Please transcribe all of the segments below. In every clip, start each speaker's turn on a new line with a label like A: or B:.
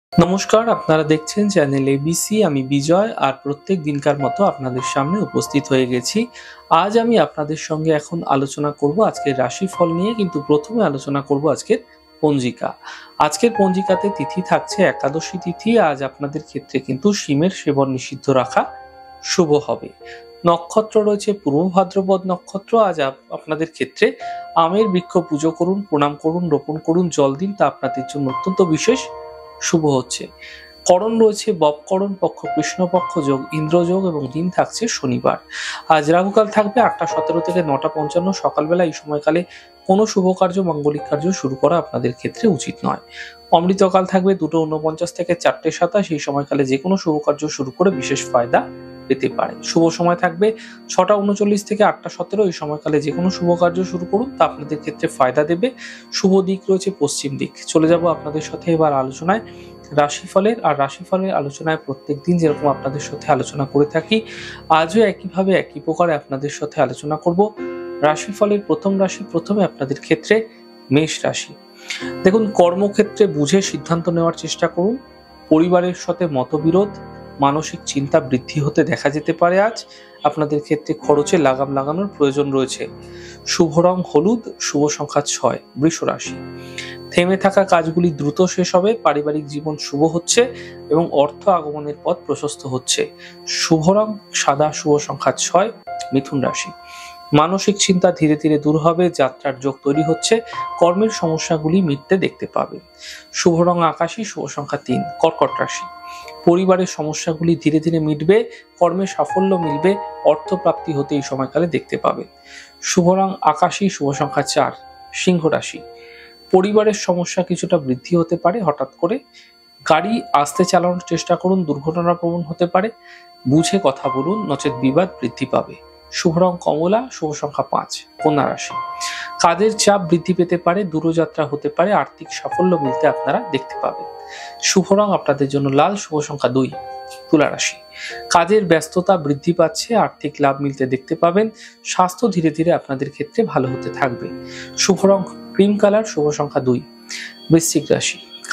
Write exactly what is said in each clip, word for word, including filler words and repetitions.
A: নমস্কার, আপনারা দেখছেন চ্যানেল এবিসি। আমি বিজয় আর প্রত্যেক দিনকার মতো আপনাদের সামনে উপস্থিত হয়ে গেছি। আজ আমি আপনাদের সঙ্গে এখন আলোচনা করব আজকের রাশিফল নিয়ে, কিন্তু প্রথমে আলোচনা করব আজকের পঞ্জিকা। আজকের পঞ্জিকাতে তিথি থাকছে একাদশী তিথি। আজ আপনাদের ক্ষেত্রে কিন্তু শিমের সেবন নিষিদ্ধ রাখা শুভ হবে। নক্ষত্র রয়েছে পূর্ব ভাদ্রপদ নক্ষত্র। আজ আপনাদের ক্ষেত্রে আমের বৃক্ষ পুজো করুন, প্রণাম করুন, রোপণ করুন, জল দিন, তা আপনাদের জন্য অত্যন্ত বিশেষ শুভ হচ্ছে। করণ রয়েছে ববকরণ, পক্ষ কৃষ্ণপক্ষ, যোগ ইন্দ্রযোগ এবং দিন থাকছে শনিবার। আজ রাহুকাল থাকবে আটটা সতেরো থেকে নটা পঞ্চান্ন সকালবেলা। এই সময়কালে কোনো শুভ কার্য, মাঙ্গলিক কার্য শুরু করা আপনাদের ক্ষেত্রে উচিত নয়। অমৃতকাল থাকবে দুটো উনপঞ্চাশ থেকে চারটে সাতাশ। এই সময়কালে যে কোনো শুভ কার্য শুরু করে বিশেষ ফায়দা পেতে পারে। শুভ সময় থাকবে ছটা উনচল্লিশ থেকে আটটা সতেরো। এই সময়কালে যে কোনো শুভ কার্য শুরু করুন, তা আপনাদের ক্ষেত্রে ফায়দা দেবে। শুভ দিক রয়েছে পশ্চিম দিক। চলে যাব আপনাদের সাথে এবার আলোচনায় রাশিফলের। আর রাশিফলের আলোচনায় প্রত্যেক দিন যেরকম আপনাদের সাথে আলোচনা করে থাকি, আজও একইভাবে একই প্রকারে আপনাদের সাথে আলোচনা করব। রাশিফলের প্রথম রাশি, প্রথমে আপনাদের ক্ষেত্রে মেষ রাশি। দেখুন, কর্মক্ষেত্রে বুঝে সিদ্ধান্ত নেওয়ার চেষ্টা করুন। পরিবারের সাথে মতবিরোধ, মানসিক চিন্তা বৃদ্ধি হতে দেখা যেতে পারে। আজ আপনাদের ক্ষেত্রে খরচে লাগাম লাগানোর প্রয়োজন রয়েছে। শুভ রং হলুদ, শুভ সংখ্যা ছয়। বৃষ রাশি। থেমে থাকা কাজগুলি দ্রুত শেষ হবে। পারিবারিক জীবন শুভ হচ্ছে এবং অর্থ আগমনের পথ প্রশস্ত হচ্ছে। শুভ রং সাদা, শুভ সংখ্যা ছয়। মিথুন রাশি। মানসিক চিন্তা ধীরে ধীরে দূর হবে। যাত্রার যোগ তৈরি হচ্ছে। কর্মের সমস্যাগুলি মিটতে দেখতে পাবেন। শুভ রং আকাশী, শুভ সংখ্যা তিন। কর্কট রাশি। পরিবারের সমস্যাগুলি ধীরে ধীরে মিটবে। কর্মে সাফল্য মিলবে। অর্থ প্রাপ্তি হতে এই সময়কালে দেখতে পাবেন। শুভ রং আকাশী, শুভ সংখ্যা চার। সিংহ রাশি। পরিবারের সমস্যা কিছুটা বৃদ্ধি হতে পারে হঠাৎ করে। গাড়ি আস্তে চালানোর চেষ্টা করুন, দুর্ঘটনা প্রবণ হতে পারে। বুঝে কথা বলুন, নচেত বিবাদ বৃদ্ধি পাবে। শুভ রং কমলা, শুভ সংখ্যা পাঁচ। কন্যা রাশি। কাজের চাপ বৃদ্ধি পেতে পারে, দূরযাত্রা হতে পারে, আর্থিক সাফল্য মিলতে আপনারা দেখতে পাবেন। শুভ রং আপনাদের জন্য লাল, শুভ সংখ্যা দুই। তুলা রাশি। কাজের ব্যস্ততা বৃদ্ধি পাচ্ছে, আর্থিক লাভ মিলতে দেখতে পাবেন। স্বাস্থ্য ধীরে ধীরে আপনাদের ক্ষেত্রে ভালো হতে থাকবে। শুভ রং ক্রিম কালার, শুভ সংখ্যা দুই। বৃশ্চিক রাশি।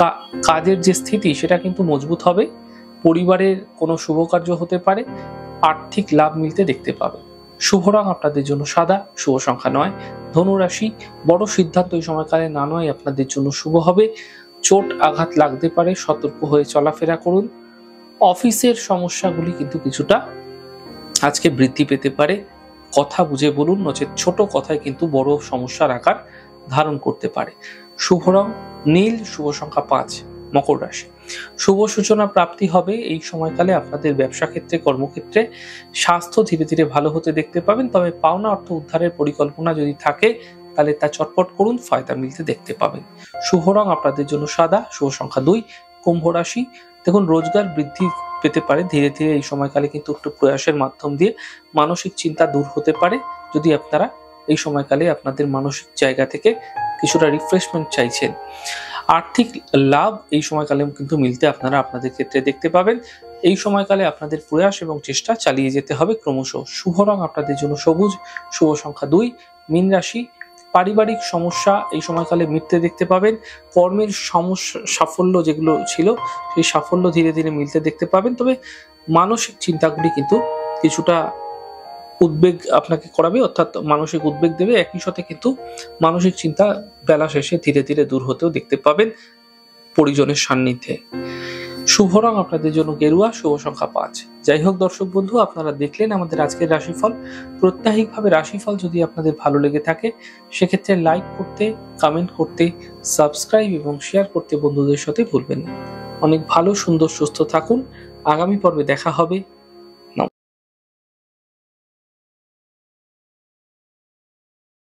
A: কাজের যে স্থিতি সেটা কিন্তু মজবুত হবে। পরিবারের কোনো শুভ কার্য হতে পারে, আর্থিক লাভ মিলতে দেখতে পাবেন। শুভ রং আপনাদের জন্য সাদা, শুভ সংখ্যা নয়। ধনু রাশি। বড় সিদ্ধান্ত এই সময়কালে না নয় আপনাদের জন্য শুভ হবে। চোট আঘাত লাগতে পারে, সতর্ক হয়ে চলাফেরা করুন। অফিসের সমস্যাগুলি কিন্তু কিছুটা আজকে বৃদ্ধি পেতে পারে। কথা বুঝে বলুন, নচেত ছোট কথায় কিন্তু বড় সমস্যার আকার ধারণ করতে পারে। শুভ রং নীল, শুভ সংখ্যা পাঁচ। মকর রাশি। শুভ সূচনা প্রাপ্তি হবে এই সময়কালে আপনাদের ব্যবসা ক্ষেত্রে, কর্মক্ষেত্রে। স্বাস্থ্য ধীরে ধীরে ভালো হতে দেখতে পাবেন। তবে পাওনা অর্থ উদ্ধারের পরিকল্পনা যদি থাকে তাহলে তা চটপট করুন, ফায়দা মিলতে দেখতে পাবেন। শুভ রং আপনাদের জন্য সাদা, শুভ সংখ্যা দুই। কুম্ভ রাশি। দেখুন, রোজগার বৃদ্ধি পেতে পারে ধীরে ধীরে এই সময়কালে, কিন্তু একটু প্রয়াসের মাধ্যম দিয়ে মানসিক চিন্তা দূর হতে পারে। যদি আপনারা এই সময়কালে আপনাদের মানসিক জায়গা থেকে কিছুটা রিফ্রেশমেন্ট চাইছেন। আর্থিক লাভ এই সময়কালে কিন্তু মিলতে আপনারা আপনাদের ক্ষেত্রে দেখতে পাবেন। এই সময়কালে আপনাদের প্রয়াস এবং চেষ্টা চালিয়ে যেতে হবে ক্রমশ। শুভ রং আপনাদের জন্য সবুজ, শুভ সংখ্যা দুই। মীন রাশি। পারিবারিক সমস্যা এই সময়কালে মিটতে দেখতে পাবেন। কর্মের সমস্যা সাফল্য যেগুলো ছিল সেই সাফল্য ধীরে ধীরে মিলতে দেখতে পাবেন। তবে মানসিক চিন্তাগুলি কিন্তু কিছুটা উদ্বেগ আপনাকে করাবে, অর্থাৎ মানসিক উদ্বেগ দেবে। একই সাথে কিন্তু মানসিক চিন্তা বেলা শেষে ধীরে ধীরে দূর হতেও দেখতে পাবেন পরিজনের সান্নিধ্যে। শুভ রং আপনাদের জন্য গেরুয়া, শুভ সংখ্যা পাঁচ। যাই হোক দর্শক বন্ধু, আপনারা দেখলেন আমাদের আজকের রাশিফল। প্রত্যাহিকভাবে রাশিফল যদি আপনাদের ভালো লেগে থাকে সেক্ষেত্রে লাইক করতে, কমেন্ট করতে, সাবস্ক্রাইব এবং শেয়ার করতে বন্ধুদের সাথে ভুলবেন না। অনেক ভালো, সুন্দর, সুস্থ থাকুন। আগামী পর্বে দেখা হবে।